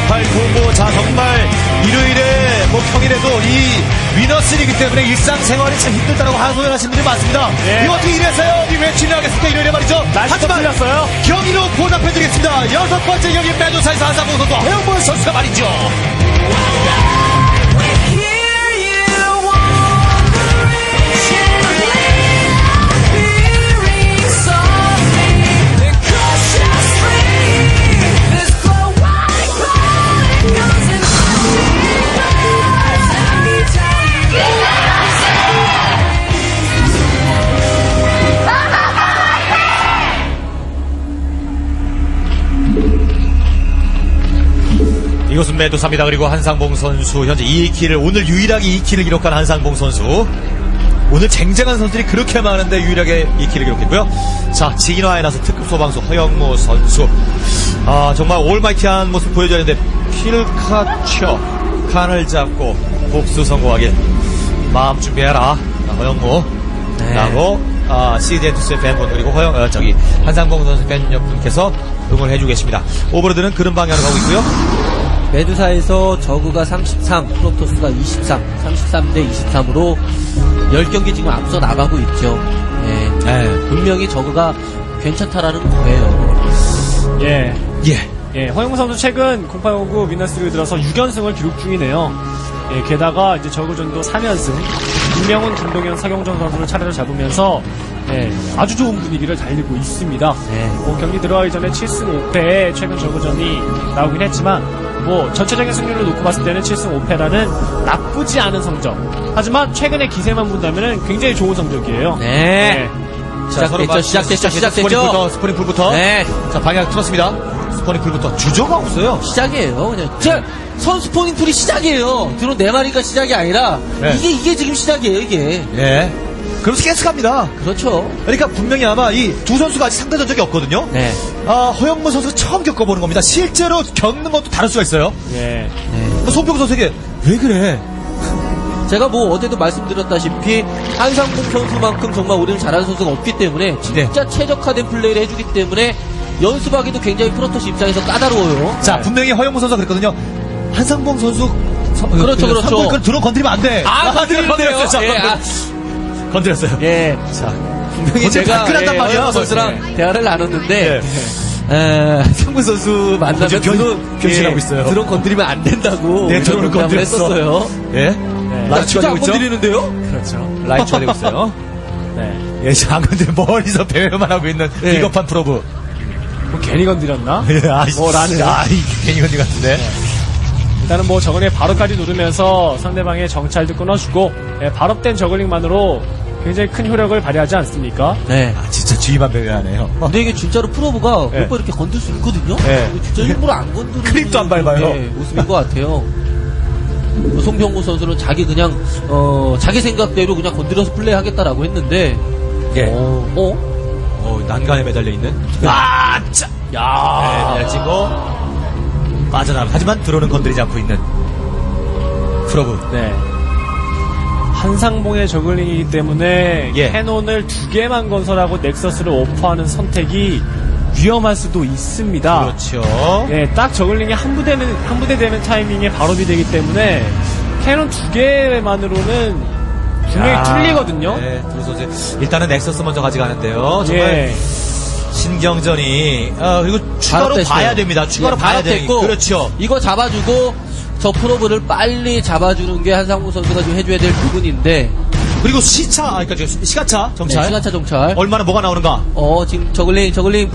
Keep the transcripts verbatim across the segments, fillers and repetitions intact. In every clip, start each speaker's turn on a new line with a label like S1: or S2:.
S1: 공팔공오. 자, 정말 일요일에, 뭐 평일에도 이 위너스리기 때문에 일상생활이 참 힘들다라고 하소연하시는 분들이 많습니다. 네. 이거 어떻게 이래서요? 이 왜 진행하겠습니까? 일요일에 말이죠. 하지만
S2: 틀렸어요.
S1: 경기로 보답해드리겠습니다. 여섯 번째 경기 매도사에서 한상봉 선수, 허영무 선수가 말이죠. 이것은 매도사입니다. 그리고 한상봉 선수 현재 이 킬을 오늘 유일하게 이 킬을 기록한 한상봉 선수. 오늘 쟁쟁한 선수들이 그렇게 많은데 유일하게 이 킬을 기록했고요. 자, 진화에 나서 특급 소방수 허영무 선수. 아, 정말 올마이티한 모습 보여줘야 하는데 킬카처 칸을 잡고 복수 성공하길 마음 준비해라. 자, 허영무 네. 라고 아, 씨지엔투스의 팬분 그리고 허영 어, 저기 한상봉 선수 팬 여러분께서 응원해주고 계십니다. 오버로드는 그런 방향으로 가고 있고요.
S3: 매두사에서 저그가 삼십삼, 프로토스가 이십삼, 삼십삼 대 이십삼으로 십 경기 지금 앞서 나가고 있죠. 예. 네. 분명히 저그가 괜찮다라는 거예요.
S2: 예.
S1: 예.
S2: 예. 허영무 선수 최근 공팔공구 위너스리그 들어서 육 연승을 기록 중이네요. 예. 게다가 이제 저그전도 삼 연승. 김명훈, 김동현, 서경정 선수를 차례로 잡으면서 예, 아주 좋은 분위기를 달리고 있습니다. 네. 뭐 경기 들어가기 전에 칠 승 오 패에 최근 저그전이 나오긴 했지만 뭐 전체적인 승률을 놓고 봤을 때는 칠 승 오 패라는 나쁘지 않은 성적. 하지만 최근의 기세만 본다면 굉장히 좋은 성적이에요.
S3: 네.
S1: 네.
S3: 시작됐죠, 시작됐죠, 시작됐죠.
S1: 스포닝풀부터, 스포닝풀부터.
S3: 네.
S1: 자, 방향 틀었습니다. 스포닝풀부터. 주저가 없어요.
S3: 시작이에요. 그냥. 자, 선 스포닝풀이 시작이에요. 드론 네 마리가 시작이 아니라 네. 이게, 이게 지금 시작이에요, 이게.
S1: 예. 그럼 깨스갑니다.
S3: 그렇죠.
S1: 그러니까 분명히 아마 이 두 선수가 아직 상대전 적이 없거든요.
S3: 네.
S1: 아, 허영무 선수가 처음 겪어보는 겁니다. 실제로 겪는 것도 다를 수가 있어요.
S2: 예.
S1: 네. 뭐 송병구 선수에게 왜 그래?
S3: 제가 뭐 어제도 말씀드렸다시피 한상봉 선수만큼 정말 우리는 잘하는 선수가 없기 때문에 진짜 네. 최적화된 플레이를 해주기 때문에 연습하기도 굉장히 프로토스 입장에서 까다로워요.
S1: 자,
S3: 네.
S1: 분명히 허영무 선수가 그랬거든요. 한상봉 선수 서,
S3: 그렇죠, 그렇죠.
S1: 상봉 들어 건드리면 안 돼.
S3: 아, 건드리는데요.
S1: 예, 아. 건드렸어요.
S3: 예.
S1: 자,
S3: 분명히 제가
S1: 예,
S3: 허영무 선수랑 네. 대화를 나눴는데
S1: 예.
S3: 에, 상봉 선수 만나면
S1: 드론 변신하고 예, 있어요.
S3: 드론 건드리면 안 된다고
S1: 네, 드론을 건드렸었어요. 예.
S3: 네. 나 진짜 안 건드리는데요?
S2: 그렇죠.
S1: 라이트가 되고 있어요. 네. 예, 안 건드려 멀리서 배회만 하고 있는 네. 비겁한 프로브.
S2: 뭐 괜히 건드렸나?
S1: 예, 아,
S2: 뭐 나는
S1: 아, 이 괜히 건드린 것 같은데. 네.
S2: 일단은 뭐 저글링 바로까지 누르면서 상대방의 정찰도 끊어주고 예, 발업된 저글링만으로 굉장히 큰 효력을 발휘하지 않습니까?
S3: 네.
S1: 아, 진짜 주의만 배회하네요.
S3: 근데 이게 진짜로 프로브가
S1: 네.
S3: 몇 번 이렇게 건들 수 있거든요?
S1: 네.
S3: 진짜 일부러 안 건드리는
S1: 크립도 안 밟아요.
S3: 네, 모습인 것 같아요. 송병구 선수는 자기 그냥 어 자기 생각대로 그냥 건드려서 플레이하겠다라고 했는데
S1: 예.
S3: 어? 어?
S1: 어, 난간에 매달려 있는. 아, 짜. 야. 네, 내치고 빠져나가. 하지만 드론은 건드리지 않고 있는 프로브.
S2: 네. 한상봉의 저글링이기 때문에
S1: 예.
S2: 캐논을 두 개만 건설하고 넥서스를 오퍼하는 선택이 위험할 수도 있습니다.
S1: 그렇죠.
S2: 예, 딱 저글링이 한 부대는 한 부대 되는 타이밍에 발업이 되기 때문에 캐논 두 개만으로는 분명히
S1: 야,
S2: 뚫리거든요.
S1: 네, 두 선수 일단은 넥서스 먼저 가져가는데요. 정말
S2: 예.
S1: 신경전이 어, 그리고 추가로 봐야 됩니다. 추가로
S3: 예,
S1: 봐야 되고 그렇죠.
S3: 이거 잡아주고 저 프로브를 빨리 잡아주는 게 한상무 선수가 좀 해줘야 될 부분인데
S1: 그리고 시차, 아, 그러니까 시가차 정찰.
S3: 네, 시간차 정찰.
S1: 얼마나 뭐가 나오는가?
S3: 어, 지금 저글링, 저글링.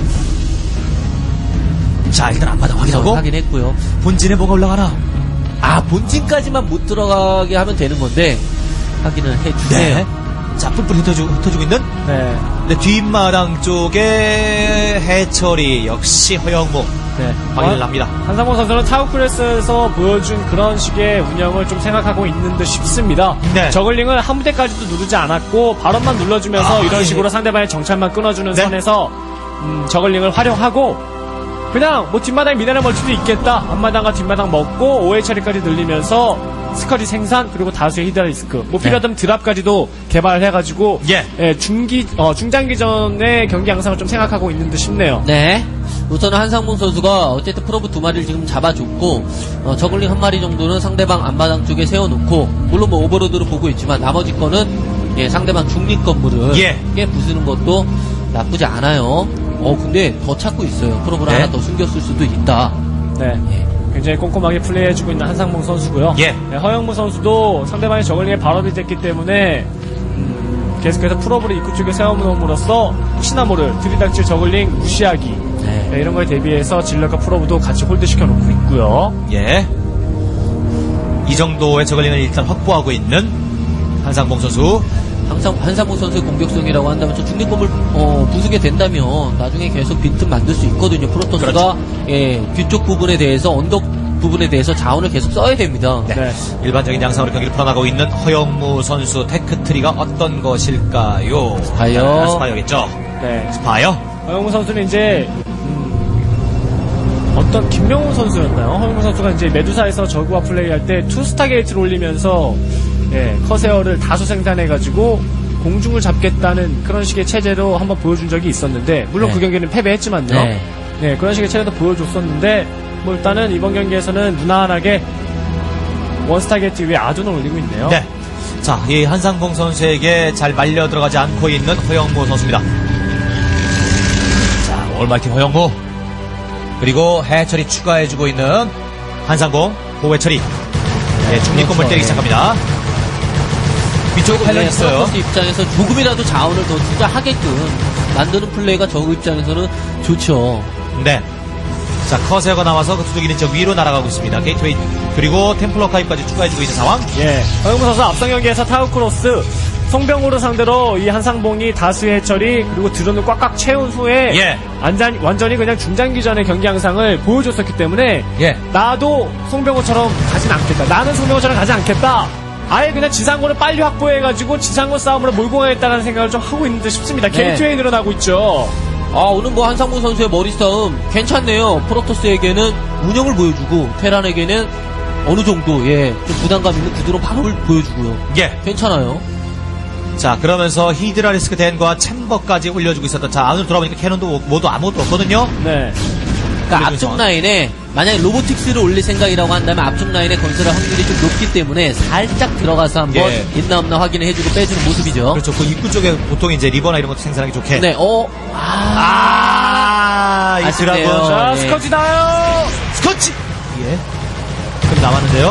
S1: 자, 일단 앞마당 확인하고.
S3: 확인했고요.
S1: 본진에 뭐가 올라가나?
S3: 아, 본진까지만 못 들어가게 하면 되는 건데, 확인을 해주세요.
S1: 네. 자, 뿔뿔 흩어주고, 흩어주고 있는?
S2: 네.
S1: 근데 뒷마당 쪽에 해철이 역시 허영무.
S2: 네.
S1: 확인을 합니다.
S2: 한상봉 선수는 타워클래스에서 보여준 그런 식의 운영을 좀 생각하고 있는 듯 싶습니다.
S1: 네.
S2: 저글링을 한 부대까지도 누르지 않았고 발업만 눌러주면서
S1: 아,
S2: 이런
S1: 예.
S2: 식으로 상대방의 정찰만 끊어주는
S1: 네.
S2: 선에서 음, 저글링을 활용하고 그냥 뭐 뒷마당에 미네랄 멀티도 있겠다. 앞마당과 뒷마당 먹고 오해 처리까지 늘리면서 스커지 생산 그리고 다수의 히드라리스크 뭐 필요하다면 네. 드랍까지도 개발해가지고
S1: 예.
S2: 예, 중기 어, 중장기전의 경기 양상을 좀 생각하고 있는 듯 싶네요.
S3: 네. 우선은 한상봉 선수가 어쨌든 프로브 두 마리를 지금 잡아줬고 어, 저글링 한 마리 정도는 상대방 앞마당 쪽에 세워놓고 물론 뭐 오버로드로 보고 있지만 나머지 거는 예, 상대방 중립 건물을
S1: 예.
S3: 깨 부수는 것도 나쁘지 않아요. 어 근데 더 찾고 있어요. 프로브를
S1: 네.
S3: 하나 더 숨겼을 수도 있다.
S2: 네.
S3: 예.
S2: 굉장히 꼼꼼하게 플레이해주고 있는 한상봉 선수고요.
S1: 예.
S2: 네, 허영무 선수도 상대방의 저글링에 발업이 됐기 때문에 음, 계속해서 프로브를 입구 쪽에 세워놓음으로써 혹시나 모를 들이닥칠 저글링 무시하기
S3: 네.
S2: 네, 이런 거에 대비해서 질럿과 프로브도 같이 홀드시켜놓고 있고요.
S1: 예. 이 정도의 저글링을 일단 확보하고 있는 한상봉 선수.
S3: 항상 한상봉 선수의 공격성이라고 한다면 저 중립 건물 어, 부수게 된다면 나중에 계속 빈틈 만들 수 있거든요. 프로토스가
S1: 그렇죠.
S3: 예, 뒤쪽 부분에 대해서 언덕 부분에 대해서 자원을 계속 써야 됩니다.
S1: 네.
S2: 네.
S1: 일반적인 양상으로 경기를 풀어나가고 있는 허영무 선수 테크트리가 어떤 것일까요?
S3: 스파이어.
S1: 아, 스파이어겠죠.
S2: 네.
S1: 스파이어.
S2: 허영무 선수는 이제 음, 어떤 김명훈 선수였나요? 허영무 선수가 이제 메두사에서 저그와 플레이할 때 투스타 게이트를 올리면서 예, 커세어를 다수 생산해가지고 공중을 잡겠다는 그런 식의 체제로 한번 보여준 적이 있었는데 물론
S3: 네.
S2: 그 경기는 패배했지만요.
S3: 네.
S2: 네, 그런 식의 체제도 보여줬었는데 뭐 일단은 이번 경기에서는 무난하게 원스타 게이트 위에 아둔을 올리고 있네요.
S1: 네. 자, 이 한상봉 선수에게 잘 말려 들어가지 않고 있는 허영무 선수입니다. 자, 올마이티 허영무. 그리고 해처리 추가해주고 있는 한상봉, 호해처리. 네, 중립건물 때리기 시작합니다. 위쪽 헬렌 있어요.
S3: 프로토스 입장에서 조금이라도 자원을 더 투자하게끔 만드는 플레이가 저그 입장에서는 좋죠.
S1: 네. 자, 커세어가 나와서 그 두둑이는 저 위로 날아가고 있습니다. 게이트웨이 그리고 템플러 카이까지 추가해주고 있는 상황.
S2: 예, 허영무 선수 앞선 경기에서 타우크로스 송병호를 상대로 이 한상봉이 다수의 해처리 그리고 드론을 꽉꽉 채운 후에
S1: 예.
S2: 완전, 완전히 그냥 중장기전의 경기 양상을 보여줬었기 때문에
S1: 예.
S2: 나도 송병호처럼 가진 않겠다. 나는 송병호처럼 가지 않겠다. 아예 그냥 지상고를 빨리 확보해가지고 지상고 싸움으로 몰고 가겠다는 생각을 좀 하고 있는 듯 싶습니다.
S3: 네.
S2: 게이트웨이 늘어나고 있죠.
S3: 아 오늘 뭐 한상봉 선수의 머리 싸움 괜찮네요. 프로토스에게는 운영을 보여주고 테란에게는 어느 정도 예, 좀 부담감 있는 구드론 방어를 보여주고요.
S1: 예.
S3: 괜찮아요.
S1: 자, 그러면서 히드라리스크 댄과 챔버까지 올려주고 있었던. 자, 안으로 돌아보니까 캐논도 모두 아무것도 없거든요.
S2: 네.
S3: 그러니까 앞쪽 라인에 만약에 로보틱스를 올릴 생각이라고 한다면 앞쪽 라인에 건설할 확률이 좀 높기 때문에 살짝 들어가서 한번
S1: 예.
S3: 있나 없나 확인을 해주고 빼주는 모습이죠.
S1: 그렇죠. 그 입구 쪽에 보통 이제 리버나 이런 것도 생산하기 좋게.
S3: 네, 어, 아,
S1: 아, 이
S3: 아쉽네요.
S1: 드라곤.
S2: 자,
S3: 네.
S2: 스커지 나요!
S1: 스코치! 예. 그럼 남았는데요.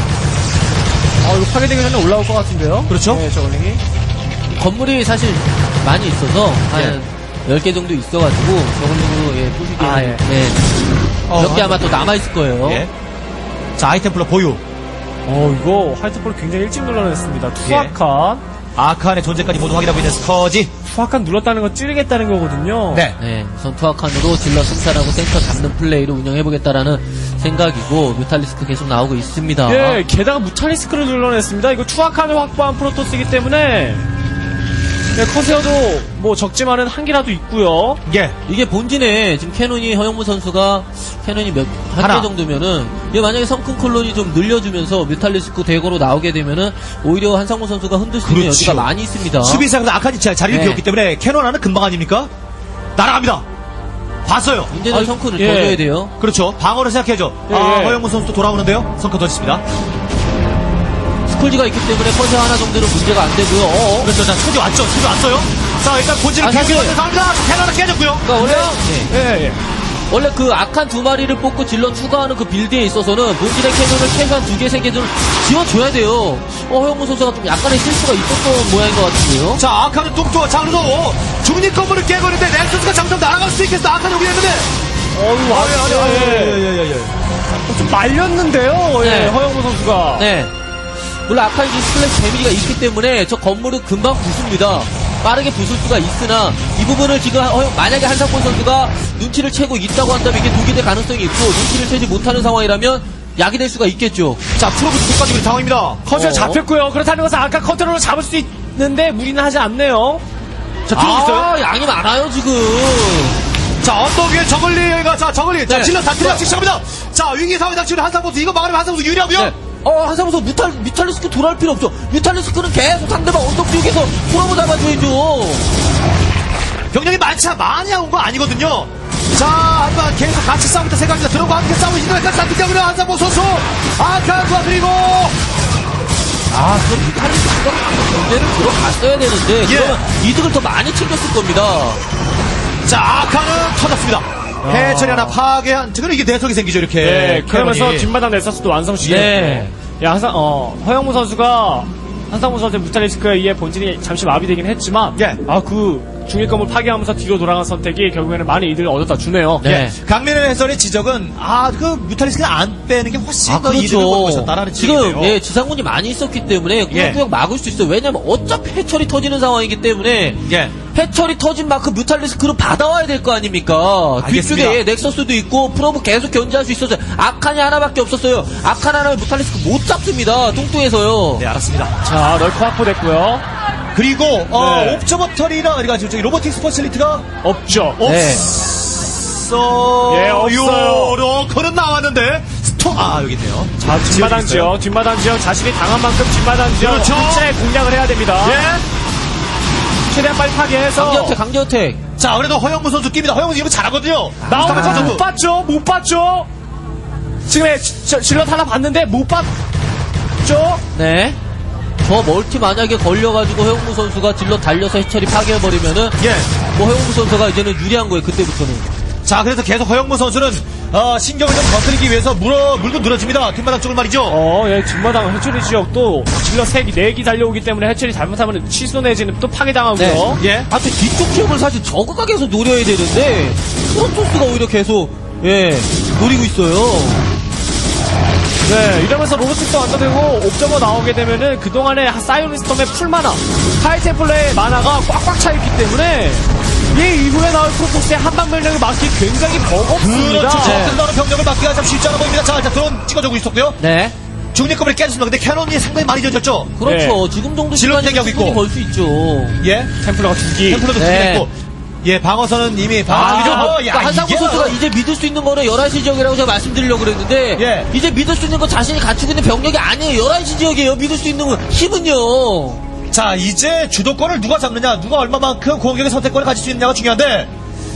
S2: 어, 이거 파괴되기 전에 올라올 것 같은데요?
S1: 그렇죠.
S2: 네, 저글링이.
S3: 건물이 사실 많이 있어서 한 열 개 정도 있어가지고 저걸로 예, 부수기에는
S2: 아, 예.
S3: 네.
S1: 어,
S3: 몇 개 아마 또 남아있을 거예요.
S1: 예. 자, 아이템플러 보유.
S2: 어, 이거 하이트볼 굉장히 일찍 눌러냈습니다. 투하칸.
S1: 아칸의 존재까지 모두 확인하고 있는 스커지.
S2: 투하칸 눌렀다는 건 찌르겠다는 거거든요.
S1: 네.
S3: 네, 우선 투하칸으로 질러 생산하고 센터 잡는 플레이를 운영해보겠다라는 생각이고 뮤탈리스크 계속 나오고 있습니다.
S2: 예, 게다가 무탈리스크를 눌러냈습니다. 이거 투하칸을 확보한 프로토스이기 때문에 예, 커세어도 뭐 적지만은 한 개라도 있고요.
S1: 예.
S3: 이게 본진에 지금 캐논이 허영무 선수가 캐논이 몇 한
S1: 하나.
S3: 개 정도면은 이게 만약에 성큰 콜론이 좀 늘려주면서 뮤탈리스크 대거로 나오게 되면은 오히려 한상무 선수가 흔들 수 있는
S1: 그렇죠.
S3: 여지가 많이 있습니다.
S1: 수비상에서 아칸이 자- 자리를
S3: 네.
S1: 비웠기 때문에 캐논 하나 금방 아닙니까? 날아갑니다. 봤어요.
S3: 문제는
S2: 아,
S3: 성큰을
S2: 예.
S3: 더 줘야 돼요.
S1: 그렇죠. 방어를 생각해야죠.
S2: 예,
S1: 아,
S2: 예.
S1: 허영무 선수도 돌아오는데요. 성커 던집니다.
S3: 스콜지가 있기 때문에 커세 하나 정도는 문제가 안 되고요. 어어.
S1: 그렇죠. 자, 초지 왔죠. 초지 왔어요. 자, 일단 본질을
S3: 아,
S1: 계속
S3: 사실-
S1: 먼저 갑니다. 캐논 하나 깨졌고요.
S3: 그러니까 원래 예.
S2: 예, 예.
S3: 원래 그 악한 두 마리를 뽑고 질러 추가하는 그 빌드에 있어서는 본질의 캐논을 최소한 두 개, 세 개 좀 지워줘야 돼요. 어, 허영무 선수가 좀 약간의 실수가 있었던 모양인 것 같은데요.
S1: 자, 아칸은 뚱뚱. 자, 그래도 중립 건물을 깨고 있는데 넥서스가 장점 날아갈 수 있겠어. 아칸 여기 있는데.
S2: 어우, 왔어요. 예.
S1: 예, 예.
S2: 좀 말렸는데요. 예,
S3: 네.
S2: 허영무 선수가.
S3: 네. 물론 아칸이 스플래시 데미지가 있기 때문에 저 건물은 금방 부숩니다. 빠르게 부술 수가 있으나 이 부분을 지금 허- 만약에 한상권 선수가 눈치를 채고 있다고 한다면 이게 독이 될 가능성이 있고 눈치를 채지 못하는 상황이라면 약이 될 수가 있겠죠.
S1: 자, 프로브 두까지 있는 상황입니다.
S2: 커세어
S3: 어.
S2: 잡혔고요. 그렇다는 것은 아까 컨트롤을 잡을 수 있는데 무리는 하지 않네요.
S1: 자, 들어오고 있어요.
S3: 아, 양이 많아요 지금.
S1: 자, 언덕 위에 저글리가, 자, 저글리. 자,
S3: 네.
S1: 질러 다 들어가기 시작합니다. 자, 위기 상황에 닥치는 한상보수. 이거 막으면 한상보수 유리하고요.
S3: 네. 어, 한상무서 뮤탈, 뮤탈리스크 돌아올 필요 없죠. 뮤탈리스크는 계속 상대방 언덕 지역에서 프로모 잡아줘야죠.
S1: 병력이 많지, 많이 온 거 아니거든요. 자, 한번 계속 같이 싸우겠다 생각합니다. 들어오고 함께 싸우고 이들까지 다 뛰어오는 한상보 선수. 아카구와 그리고.
S3: 아, 그럼 뮤탈리스크가 문제를 들어갔어야 되는데,
S1: 예.
S3: 그러면 이득을 더 많이 챙겼을 겁니다.
S1: 자, 아카는 터졌습니다. 해철이 하나 파괴한, 지금 이게 내석이 생기죠, 이렇게.
S2: 네, 그러면서
S1: 캐논이.
S2: 뒷마당 넥서스도 완성시키고.
S3: 네.
S2: 야, 한상, 어, 허영무 선수가 한상무 선수의 뮤탈리스크에 의해 본진이 잠시 마비되긴 했지만,
S1: 예.
S2: 아, 그 중일검을 파괴하면서 뒤로 돌아간 선택이 결국에는 많이 이득을 얻었다 주네요.
S3: 네.
S1: 예. 강민의 해설의 지적은, 아, 그 뮤탈리스크는 안 빼는 게 훨씬
S3: 아,
S1: 더 이득을
S3: 그렇죠.
S1: 보고 있었다라는
S3: 지금,
S1: 지적이에요.
S3: 예, 지상군이 많이 있었기 때문에,
S1: 예.
S3: 꾸역꾸역 막을 수 있어요. 왜냐면 어차피 해철이 터지는 상황이기 때문에,
S1: 예.
S3: 해철이 터진 만큼 뮤탈리스크를 받아와야 될 거 아닙니까?
S1: 알겠습니다.
S3: 뒤쪽에 넥서스도 있고, 프로브 계속 견제할 수 있었어요. 아칸이 하나밖에 없었어요. 아칸 하나를 뮤탈리스크 못 잡습니다. 뚱뚱해서요.
S1: 네, 알았습니다.
S2: 자, 럴커 확보됐고요.
S1: 그리고, 어,
S2: 네.
S1: 옵저버터리나, 그러니까 저기 로보틱 스포셜리트가
S2: 없죠.
S3: 네.
S1: 없어.
S2: 예, 없어요.
S1: 요로커는 나왔는데, 스톱. 아, 여기 있네요.
S2: 자, 뒷마당 지역, 뒷마당 지역, 자신이 당한 만큼 뒷마당 지역,
S1: 그렇죠.
S2: 실제 공략을 해야 됩니다.
S1: 예.
S2: 최대한 빨리 파괴해서.
S3: 강제어택, 강제어택.
S1: 자, 그래도 허영무 선수 낍니다. 허영무 선수 이거 잘하거든요.
S2: 나오는
S1: 스톱
S2: 거 못
S1: 선수.
S2: 봤죠? 못 봤죠? 지금 질럿 하나 봤는데 못 봤죠?
S3: 네. 저 멀티 만약에 걸려가지고 허영무 선수가 질러 달려서 해철이 파괴해버리면은,
S1: 예.
S3: 뭐 허영무 선수가 이제는 유리한 거예요. 그때부터는.
S1: 자, 그래서 계속 허영무 선수는, 어, 신경을 좀 거스르기 위해서 물어, 물고 늘어집니다. 뒷마당 쪽을 말이죠.
S2: 어, 예, 뒷마당 해처리 지역도 질럿 세 개, 네 개 달려오기 때문에 해처리 잘못하면 취소 내지는 또 파괴당하고요.
S1: 예.
S3: 아, 또 뒤쪽 지역을 사실 저그가 계속 노려야 되는데, 프로토스가 오히려 계속, 예, 노리고 있어요.
S2: 네, 이러면서 로보틱도 완성되고 옵저버 나오게 되면은 그동안에 사이오니스톰의 풀마나, 하이템플러의 마나가 꽉꽉 차있기 때문에 이 이후에 나올 프로토스의 한방 병력을 막기 굉장히 버겁습니다.
S1: 그렇죠.
S3: 네.
S1: 끝나는 병력을 막기가 참 쉽지 않아 보입니다. 자, 자, 드론 찍어주고 있었고요.
S3: 네.
S1: 중립검을 깨졌습니다. 근데 캐논이 상당히 많이 젖었죠.
S3: 그렇죠. 지금 정도
S1: 질럿
S3: 시간이면
S1: 대기하고
S3: 충분히
S1: 있고.
S3: 벌 수 있죠.
S1: 예.
S2: 템플러가 두 기.
S1: 템플러도
S3: 네.
S1: 준비했고. 예, 방어선은 이미
S3: 아,
S1: 방어선이죠. 어,
S3: 그러니까 한상무
S1: 이게-
S3: 선수가 이제 믿을 수 있는 거는 열한 시 지역이라고 제가 말씀드리려고 그랬는데,
S1: 예.
S3: 이제 믿을 수 있는 건 자신이 갖추고 있는 병력이 아니에요. 열한 시 지역이에요. 믿을 수 있는 건 힘은요.
S1: 자, 이제 주도권을 누가 잡느냐, 누가 얼마만큼 공격의 선택권을 가질 수 있느냐가 중요한데,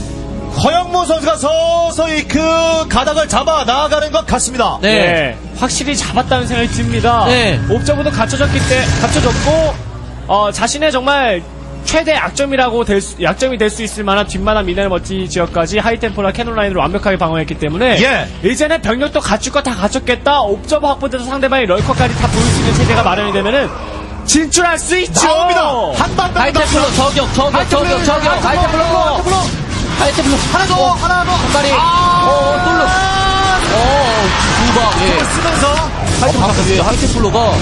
S1: 허영무 선수가 서서히 그 가닥을 잡아 나아가는 것 같습니다.
S3: 네.
S2: 네, 확실히 잡았다는 생각이 듭니다.
S3: 네.
S2: 옵저버도 갖춰졌기 때 갖춰졌고 어, 자신의 정말 최대 약점이라고 될 수, 약점이 될 수 있을 만한 뒷마당 미네랄 멀티 지역까지 하이템포나 캐논 라인으로 완벽하게 방어했기 때문에
S1: 예.
S2: 이제는 병력도 갖출 거 다 갖췄겠다. 옵저버 확보돼서 상대방이 럴커까지 다 보일 수 있는 체제가 마련이 되면은 진출할 수 있죠.
S1: 나옵니다. 한방
S3: 하이템플러 저격, 저격, 저격, 저격, 하이템플러. 하이템플러.
S1: 하나 더, 하나 더.
S3: 한 마리.
S1: 아~
S3: 어, 뚫려. 어, 두 방. 예.
S1: 쓰면서
S3: 하이템플러. 예, 하이템플러가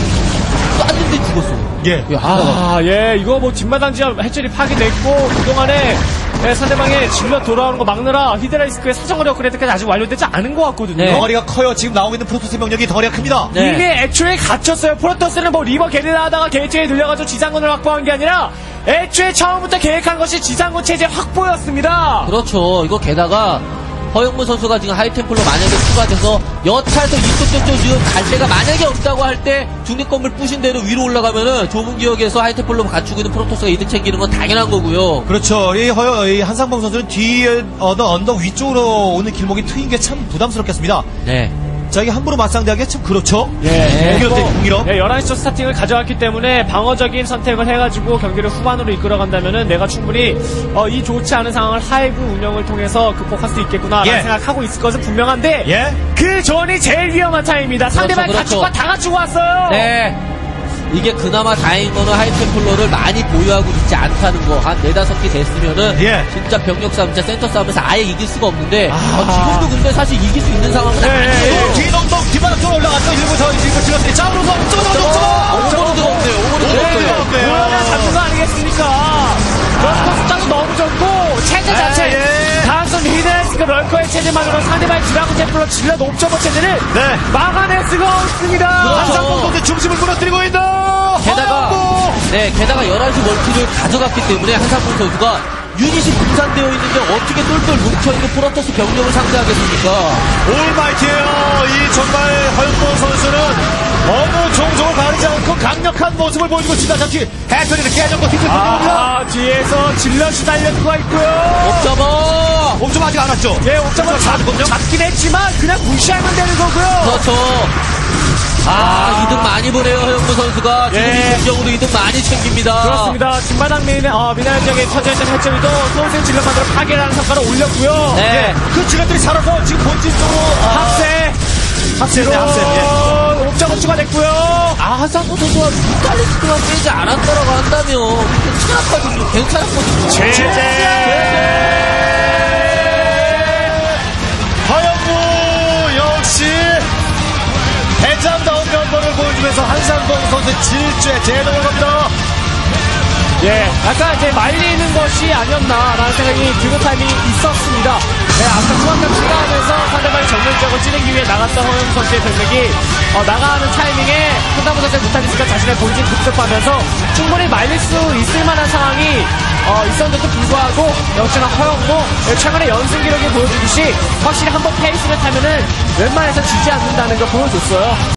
S3: 쐈는데 죽었어.
S1: 예.
S3: 야,
S2: 아, 예, 이거 뭐 뒷마당 지역 해철이 파괴됐고 그동안에 예, 상대방의 질럿 돌아오는 거 막느라 히드라이스크의 사정거리 업그레이드까지 아직 완료되지 않은 것 같거든요.
S3: 네.
S1: 덩어리가 커요. 지금 나오고 있는 프로토스 병력이 덩어리가 큽니다.
S3: 네.
S2: 이미 애초에 갇혔어요. 프로토스는 뭐 리버 게리라 하다가 게이트에 늘려가지고 지상군을 확보한 게 아니라 애초에 처음부터 계획한 것이 지상군 체제 확보였습니다.
S3: 그렇죠. 이거 게다가 허영무 선수가 지금 하이템플러 만약에 추가돼서 여차해서 이쪽 저쪽 지금 갈 데가 만약에 없다고 할 때 중립건물 부신 대로 위로 올라가면은 좁은 지역에서 하이템플러 갖추고 있는 프로토스가 이득 챙기는 건 당연한 거고요.
S1: 그렇죠. 이 허여, 이 한상봉 선수는 뒤에 언덕, 언덕 위쪽으로 오는 길목이 트인 게 참 부담스럽겠습니다.
S3: 네.
S1: 자, 이게 함부로 맞상대하기가 참 그렇죠.
S2: 예,
S1: 공일업 대 공일업.
S2: 예, 열한 시 초 스타팅을 가져왔기 때문에 방어적인 선택을 해가지고 경기를 후반으로 이끌어간다면은 내가 충분히 어, 이 좋지 않은 상황을 하이브 운영을 통해서 극복할 수 있겠구나라는
S1: 예.
S2: 생각하고 있을 것은 분명한데
S1: 예.
S2: 그 전이 제일 위험한 타임입니다. 상대방이
S3: 그렇죠.
S2: 갖추고 다 갖추고 왔어요.
S3: 네. 이게 그나마 다행인 거는 하이템플러를 많이 보유하고 있지 않다는 거. 한 네다섯 개 됐으면은
S1: 예.
S3: 진짜 병력 싸움, 진짜 센터 싸움에서 아예 이길 수가 없는데 아, 지금도 근데 사실 이길 수 있는 상황은
S2: 네.
S3: 아니에요.
S1: 뒤 엉덩 뒤바닥 쪽으로 올라갔죠. 일부서 이거 질렀더니 짱으로서 옥점으로 옥점으로
S3: 오버로 들어갔어요. 오버로
S2: 네,
S3: 들어갔어요.
S2: 그러면 잡는 거 아니겠습니까? 럴커 숫자도 너무 적고 체제 자체
S1: 예.
S2: 단순 히드라이스크 럴커의 체제만으로 상대방의 드라군 템플러 질러 옵저버 체제를
S1: 네.
S2: 막아낼 수가 없습니다.
S1: 한상봉 선수 중심을 무너뜨리고 있는
S3: 게다가 네, 게다가 열한 시 멀티를 가져갔기 때문에 한상봉 선수가 유닛이 분산되어 있는데 어떻게 똘똘 뭉쳐있는 프로토스 병력을 상대하겠습니까?
S1: 올마이티에요. 이 정말 허영무 선수는 어느 종족을 가리지 않고 강력한 모습을 보여주고 지다잡기 해처리를 깨졌고 뒤쪽에
S2: 아, 뒤에서 질럿이 달려들고 있고요.
S3: 옵저버!
S1: 옵점 아직 안 왔죠?
S2: 예, 옥점은 잡,
S1: 잡거든요?
S2: 잡긴 했지만 그냥 무시하면 되는 거고요.
S3: 그렇죠. 아,
S2: 아.
S3: 이득 많이 보네요, 허영무 선수가. 지금
S2: 예.
S3: 이 공격으로 이득 많이 챙깁니다.
S2: 그렇습니다. 중마당 메인에 어, 미나리 지역에 터져있던 해처리도 소생 질럿 만들어 파괴라는 성과를 올렸고요.
S3: 네.
S1: 예, 그 질럿들이 살아서 지금 본진 쪽으로 아,
S2: 합세.
S1: 합세네 합세. 예.
S2: 옥점은 추가됐고요.
S3: 아, 한상호 선수가 뮤탈리스트만 빼지 않았다라고 한다면 괜찮았거든요. 괜찮았거든요.
S2: 제재.
S1: 허영무 역시 대장다운 면모를 보여주면서 한상봉 선수 질주에 제동을 겁니다.
S2: 예, 약간 이제 말리는 것이 아니었나라는 생각이 드는 타이밍이 있었습니다. 네, 아까 중앙강 추가하면서 상대방의 정면적으로 찌르기 위해 나갔던 허영 선수의 병력이 어, 나가는 타이밍에 손담부 선수의 무탈리스가 자신의 본진 급습하면서 충분히 말릴 수 있을 만한 상황이 어, 있었는데도 불구하고 역시나 허영무 최근에 연승 기록이 보여주듯이 확실히 한번 페이스를 타면은 웬만해서 지지 않는다는 걸 보여줬어요.